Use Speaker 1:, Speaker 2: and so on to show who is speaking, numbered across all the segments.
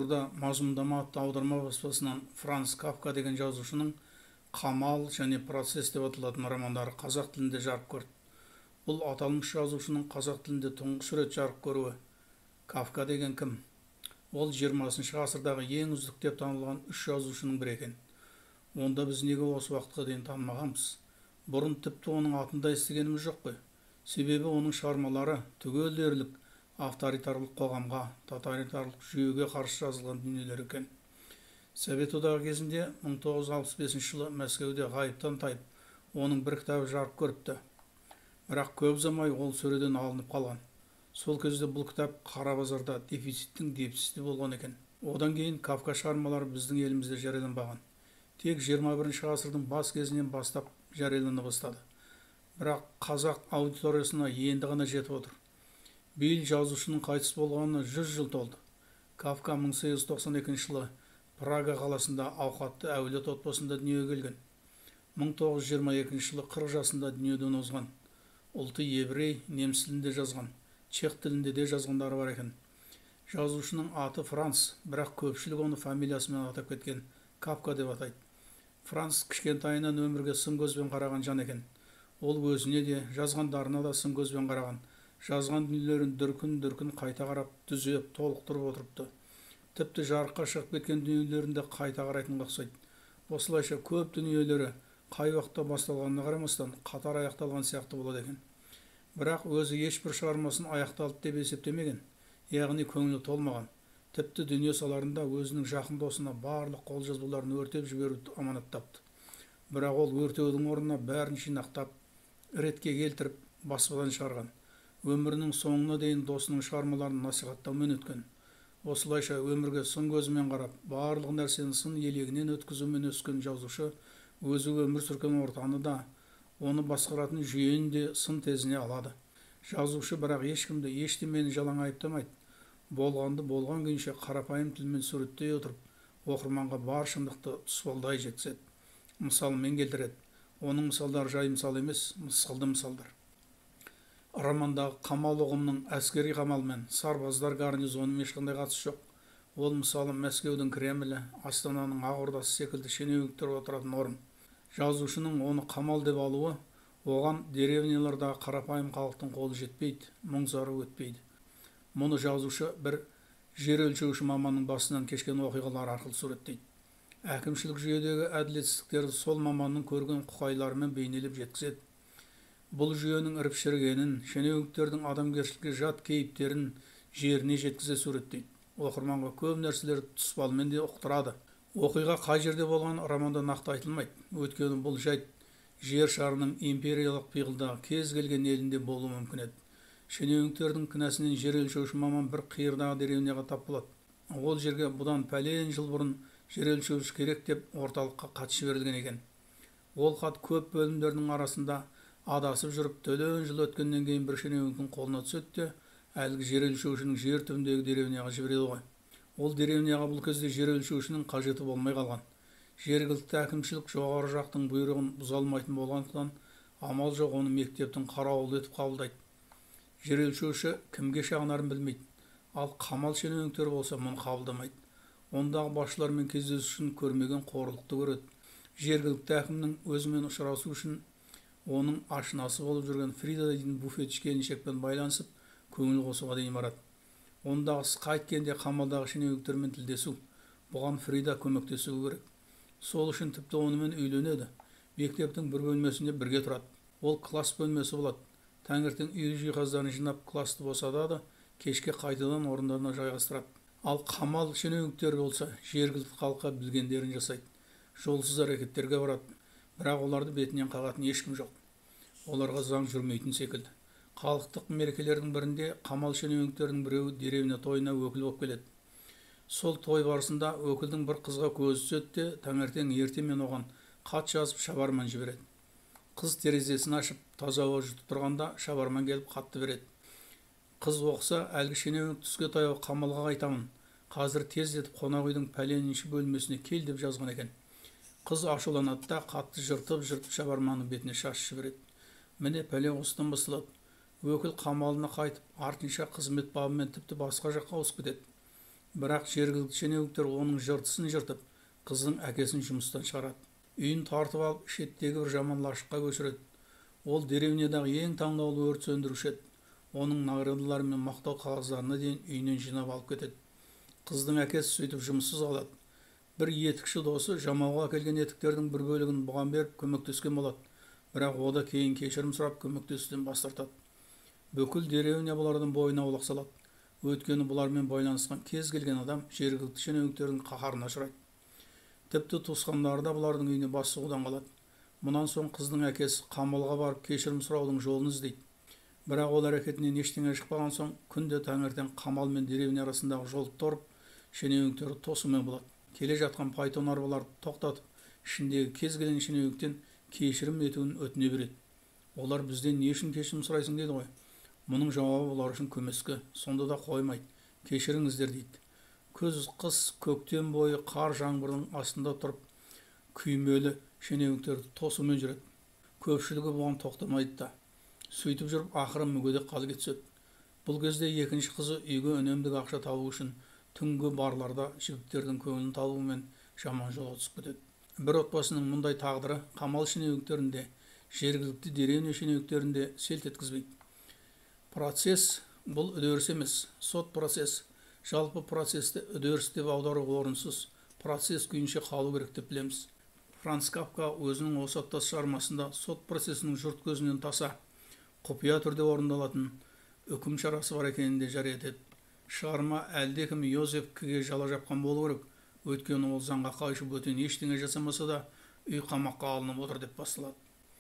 Speaker 1: жуырда мазмұндама атты аударма баспасынан Франц Кафка деген жазушының «Қамал» және «Процесс» деп аталатын романдары қазақ тілінде жарық көрді. Бұл аталмыш жазушының қазақ тілінде тұңғыш рет жарық көруі. Кафка деген кім? Ол 20-шы ғасырдағы ең үздік деп танылған 3 жазушының бірі екен. Онда біз неге осы уақытқа дейін танымағанбыз? Бұрын тіпті оның атын да естігеніміз жоқ қой. Себебі оның шығармалары түгел дерлік авторитарлық қоғамға, тоталитарлық жүйеге қарсы жазылған дүниелер екен. Совет одағы кезінде 1965 жылы Мәскеуде ғайыптан тайып, оның бір кітабы жарық көріпті. Бірақ көп ұзамай ол сөреден алынып қалған. Сол кезде бұл кітап қара базарда дефициттің депсісті болған екен. Одан кейін Кафка шығармалары біздің елімізде жарияланбаған. Тек 21-ші ғасырдың бас кезінен бастап жариялана бастады. Бірақ қазақ аудиториясына енді ғана жетіп отыр. Биыл жазушының қайтыс болғанына 100 жыл толды. Кафка 1892 жылы Прага қаласында ауқатты әулет отбасында дүниеге келген. 1922 жылы 40 жасында дүниеден озған. Ұлты еврей, неміс тілінде жазған, чех тілінде де жазғандары бар екен. Жазушының аты Франц, бірақ көпшілік оны фамилиясымен атап кеткен, Кафка деп атайды. Франц кішкентайынан өмірге сын көзбен қараған жан екен. Ол өзіне де, жазғандарына да сын көзбен қараған. Жазған дүниелерін дүркін қайта қарап, түзеп, толықтырып отырыпты. Тіпті жарыққа шығып кеткен дүниелерінде қайта қарайтынға ұқсайды. Осылайша көп дүниелері қай уақытта басталғанына қарамастан қатар аяқталған сияқты болады екен. Бірақ өзі ешбір шығармасын аяқталды деп есептемеген, яғни көңілі толмаған. Тіпті дүние саларында өзінің жақын досына барлық қолжазбаларын өртеп жіберуді аманаттапты. Бірақ ол өртеудің орнына бәрін жинақтап, ретке келтіріп, баспадан шығарған. Өмірінің соңына дейін досының шығармаларын насихаттаумен өткен. Осылайша өмірге сын көзімен қарап, барлық нәрсені сын елегінен өткізумен өскен жазушы өзі өмір сүрген ортаны да, оны басқаратын жүйені де сын тезіне алады. Жазушы бірақ ешкімді ештемені жалаң айыптамайды. Болғанды болған күйінше қарапайым тілмен суреттей отырып, оқырманға бар шындықты тұспалдай жеткізеді. Мысалымен келтіреді. Оның мысалдары жай мысал емес, мысқылды мысалдар. Романдағы қамал ұғымының әскери қамалмен сарбаздар гарнизонымен ешқандай қатысы жоқ. Ол мысалы Мәскеудің Кремлі, Астананың Ақ Ордасы секілді шенеуніктер отыратын орын. Жазушының оны қамал деп алуы, оған деревнялардағы қарапайым халықтың қолы жетпейді, мұң-зары өтпейді. Мұны жазушы бір жер өлшеуші маманның басынан кешкен оқиғалар арқылы суреттейді. Әкімшілік жүйедегі әділетсіздіктерді сол маманның көрген құқайларымен бейнелеп жеткізеді. Бұл жүйенің іріп-шірігенін, шенеуніктердің адамгершілікке жат кейіптерін жеріне жеткізе суреттейді. Оқырманға көп нәрселерді тұспалмен де ұқтырады. Оқиға қай жерде болған романда нақты айтылмайды. Өйткені бұл жайт жер шарының империялық пиғылдағы кез келген елінде болуы мүмкін еді. Шенеуніктердің кінәсінен жер өлшеуші маман бір қиырдағы деревняға тап болады. Ол жерге бұдан пәлен жыл бұрын жер өлшеуші керек деп орталыққа хат жіберілген екен. Ол хат көп бөлімдердің арасында адасып жүріп, төлен жыл өткеннен кейін бір шенеуніктің қолына түседі де, әлгі жер өлшеушінің жер түбіндегі деревняға жібереді ғой. Ол деревняға бұл кезде жер өлшеушінің қажеті болмай қалған. Жергілікті әкімшілік жоғары жақтың бұйрығын бұза алмайтын болғандықтан, амал жоқ оны мектептің қарауылы етіп қабылдайды. Жер өлшеуші кімге шағынарын білмейді. Ал қамал шенеуніктер болса мұны қабылдамайды. Ондағы басшылармен кездесу үшін көрмеген қорлықты көреді. Жергілікті әкімнің өзімен ұшырасу үшін оның ашынасы болып жүрген Фрида дейтін буфетші келіншекпен байланысып, көңіл қосуға дейін барады. Ондағысы қайткенде қамалдағы шенеуніктермен тілдесу. Бұған Фрида көмектесуі керек. Сол үшін тіпті онымен үйленеді. Мектептің бір бөлмесінде бірге тұрады. Ол класс бөлмесі болады. Таңертең үй жиһаздарын жинап классты босатады, кешке қайтадан орындарына жайғастырады. Ал қамал шенеуніктер болса, жергілікті халыққа білгендерін жасайды. Жолсыз әрекеттерге барады. Бірақ оларды бетінен қағатын ешкім жоқ. Оларға заң жүрмейтін секілді. Халықтық мерекелердің бірінде қамал шенеуніктердің біреуі деревня тойына өкіл болып келеді. Сол той барысында өкілдің бір қызға көзі түседі де, таңертең ертемен оған хат жазып шабарман жібереді. Қыз терезесін ашып, таза ауа жұтып тұрғанда шабарман келіп хатты береді. Қыз оқыса, әлгі шенеунік түске таяу қамалға қайтамын. Қазір тездетіп қонақ үйдің пәленінші бөлмесіне кел деп жазған екен. Қыз ашуланады да хатты жыртып шабарманның бетіне шашып жібереді. Міне пәлен осыдан басталады. Өкіл қамалына қайтып, артынша қызмет бабымен тіпті басқа жаққа ауысып кетеді. Бірақ жергілікті шенеуніктер оның жыртысын жыртып, қыздың әкесін жұмыстан шығарады. Үйін тартып алып, шеттегі бір жаман лашыққа көшіреді. Ол деревнядағы ең таңдаулы өрт сөндіруші еді. Оның наградалары мен мақтау қағаздарына дейін үйінен жинап алып кетеді. Қыздың әкесі сөйтіп жұмыссыз қалады. Бір етікші досы жамауға әкелген етіктердің бір бөлігін бұған беріп көмектескен болады. Бірақ о да кейін кешірім сұрап көмектесуден бас тартады. Бүкіл деревня бұлардың бойына аулақ салады. Өйткені бұлармен байланысқан кез келген адам жергілікті шенеуніктердің қаһарына ұшырайды. Тіпті туысқандары да бұлардың үйіне бас сұғудан қалады. Мұнан соң қыздың әкесі қамалға барып кешірім сұраудың жолын іздейді. Бірақ ол әрекетінен ештеңе шықпаған соң күнде таңертең қамал мен деревня арасындағы жолды торып, шенеуніктерді тосумен болады. Келе жатқан файтон арбаларды тоқтатып, ішіндегі кез келген шенеуніктен кешірім етуін өтіне береді. Олар бізден не үшін кешірім сұрайсың дейді ғой. Мұның жауабы олар үшін көмескі, сонда да қоймайды. Кешіріңіздер дейді. Күз, қыс, көктем бойы қар жаңбырдың астында тұрып, күймелі шенеуніктерді тосумен жүреді. Көпшілігі бұған тоқтамайды да. Сөйтіп жүріп, ақыры мүгедек қалып кетеді. Бұл кезде екінші қызы үйге үнемдік ақша табу үшін түнгі барларда жігіттердің көңілін табумен жаман жолға түсіп кетеді. Бір отбасының мұндай тағдыры қамал шенеуніктерінде, жергілікті деревня шенеуніктерінде селт еткізбейді. Процесс бұл үдеріс емес, сот процесс. Жалпы процесті үдеріс деп аудару орынсыз, процесс күйінше қалу керек деп білеміз. Франц Кафка өзінің осы аттас шығармасында сот процесінің жұрт көзінен таса, құпия түрде орындалатын үкім шарасы бар екенін де жария етеді. Шығарма әлдекім Йозеф К.ге жала жапқан болу керек, өйткені ол заңға қайшы бөтен ештеңе жасамаса да үй қамаққа алынып отыр деп басталады.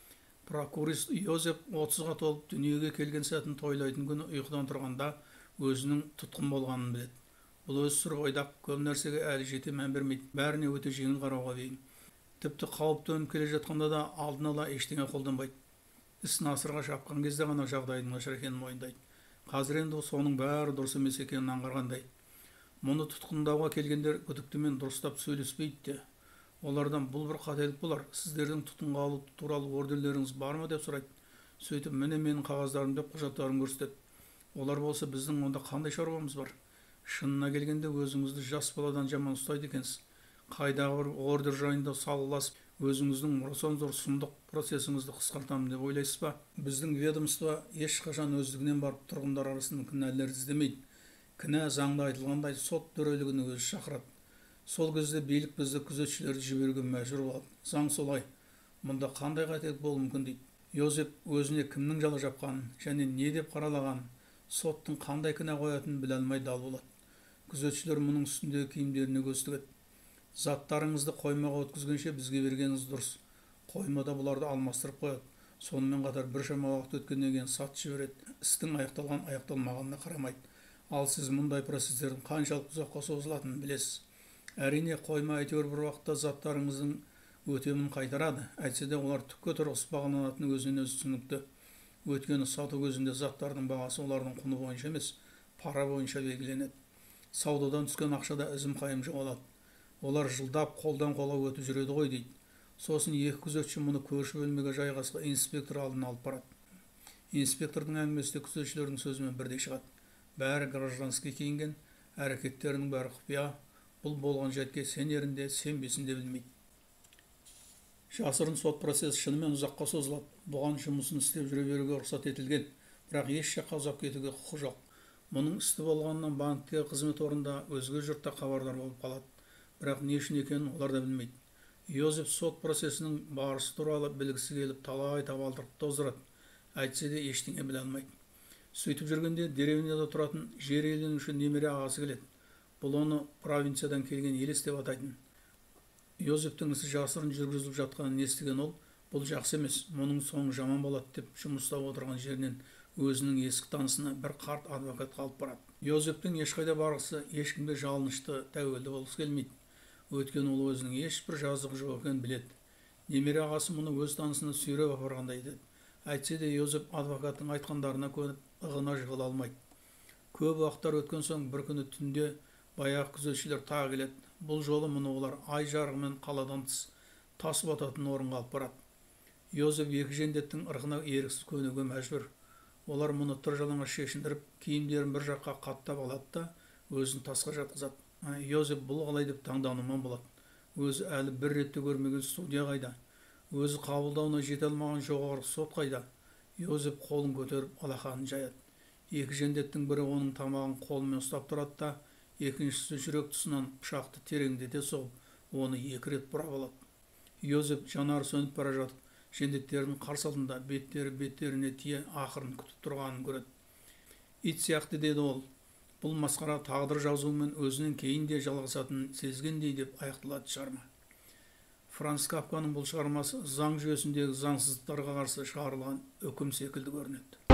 Speaker 1: Прокурист Йозеф 30-ға толып дүниеге келген сәтін тойлайтын күні ұйқыдан тұрғанда өзінің тұтқын болғанын біледі. Бұл өз сұр ойдақ, көп нәрсеге әлі жете мән бермейді, бәріне өте жеңіл қарауға бейім. Тіпті қауіп төніп келе жатқанда да алдын ала ештеңе қолданбайды. Іс насырға шапқан кезде ғана жағдайдың нашар екенін мойындайды. Қазір енді соның бәрі дұрыс емес екенін аңғарғандай. Мұны тұтқындауға келгендер күдіктімен дұрыстап сөйлеспейді де. Олардан бұл бір қателік болар, сіздердің тұтқынға алу туралы ордерлеріңіз бар ма деп сұрайды. Сөйтіп, міне менің қағаздарым деп құжаттарын көрсетеді. Олар болса біздің онда қандай шаруамыз бар? Шынына келгенде өзіңізді жас баладан жаман ұстайды екенсіз. Қайдағы бір ордер жайында салғыласып, өзіңіздің орасан зор сұмдық процесіңізді қысқартамын деп ойлайсыз ба? Біздің ведомство ешқашан өздігінен барып тұрғындар арасында кінәлілерді іздемейді. Кінә заңда айтылғандай сот төрелігін өзі шақырады. Сол кезде билік бізді күзетшілерді жіберуге мәжбүр болады. Заң солай. Мұнда қандай қателік болуы мүмкін дейді. Йозеф өзіне кімнің жала жапқанын және не деп қаралағанын, соттың қандай кінә қоятынын біле алмай дал болады. Күзетшілер мұның үстіндегі киімдеріне көз тігеді. Заттарыңызды қоймаға өткізгенше бізге бергеніңіз дұрыс. Қоймада бұларды алмастырып қояды. Сонымен қатар біршама уақыт өткеннен кейін сат жібереді. Істің аяқталған аяқталмағанына қарамайды. Ал сіз мұндай процестердің қаншалық ұзаққа созылатынын білесіз. Әрине, қойма әйтеуір бір уақытта заттарыңыздың өтемін қайтарады. Әйтсе де олар түкке тұрғысыз бағаланатыны өзінен өзі түсінікті. Өйткені сату кезінде заттардың бағасы олардың құны бойынша емес, пара бойынша белгіленеді. Саудадан түскен ақшада ізім қайым жоғалады. Олар жылдап қолдан қолға өтіп жүреді ғой дейді. Сосын екі күзетші мұны көрші бөлмеге жайғасқан инспектор алдына алып барады. Инспектордың әңгімесі күзетшілердің сөзімен бірдей шығады. Бәрі гражданский киінген, әрекеттерінің бәрі құпия. Бұл болған жәйтке сенерінде, сенбесінде білмейді. Жасырын сот процесі шынымен ұзаққа созылады. Бұған жұмысын істеп жүре беруге рұқсат етілген, бірақ еш жаққа ұзап кетуге құқы жоқ. Мұның істі болғанынан банктегі қызмет орнында өзге жұртта хабардар болып қалады. Бірақ не үшін екенін олар да білмейді. Йозеф сот процесінің барысы туралы білгісі келіп талай табалдырып тоздырады. Әйтсе де ештеңе біле алмайды. Сөйтіп жүргенде деревняда тұратын жер иеленуші немере ағасы келеді. Бұл оны провинциядан келген елес деп атайтын. Йозефтің ісі жасырын жүргізіліп жатқанын естіген ол, бұл жақсы емес, мұның соңы жаман болады деп жұмыста отырған жерінен өзінің ескі танысына бір қарт адвокат қалып барады. Йозефтің ешқайда барғысы, ешкімге жалынышты, тәуелді болғысы келмейді. Өйткені ол өзінің ешбір жазығы жоқ екенін біледі. Немере ағасы мұны өз танысына сүйреп апарғандай еді. Әйтсе де Йозеф адвокаттың айтқандарына көніп, ығына жығыла алмайды. Көп уақыттар өткен соң бір күні түнде баяғы күзетшілер тағы келеді. Бұл жолы мұны олар ай жарығымен қаладан тас бататын орынға алып барады. Йозеф екі жендеттің ырқына еріксіз көнуге мәжбүр. Олар мұны тыр жалаңаш шешіндіріп, киімдерін бір жаққа қаттап алады да өзін тасқа жатқызады. Йозеф бұл қалай деп таңданумен болады. Өзі әлі бір ретте көрмеген судья қайда? Өзі қабылдауына жете алмаған жоғарғы сот қайда? Йозеф қолын көтеріп алақанын жаяды. Екі жендеттің бірі оның тамағын қолымен ұстап тұрады да, екіншісі жүрек тұсынан пышақты тереңдете соғып, оны екі рет бұрап алады. Йозеф жанары сөніп бара жатып, жендеттердің қарсы алдында беттері беттеріне тие ақырын күтіп тұрғанын көреді. Ит сияқты, деді ол. Бұл масқара тағдыр жазуымен өзінен кейін де жалғасатынын сезгендей деп аяқталады шығарма. Франц Кафканың бұл шығармасы заң жүйесіндегі заңсыздықтарға қарсы шығарылған үкім секілді көрінеді.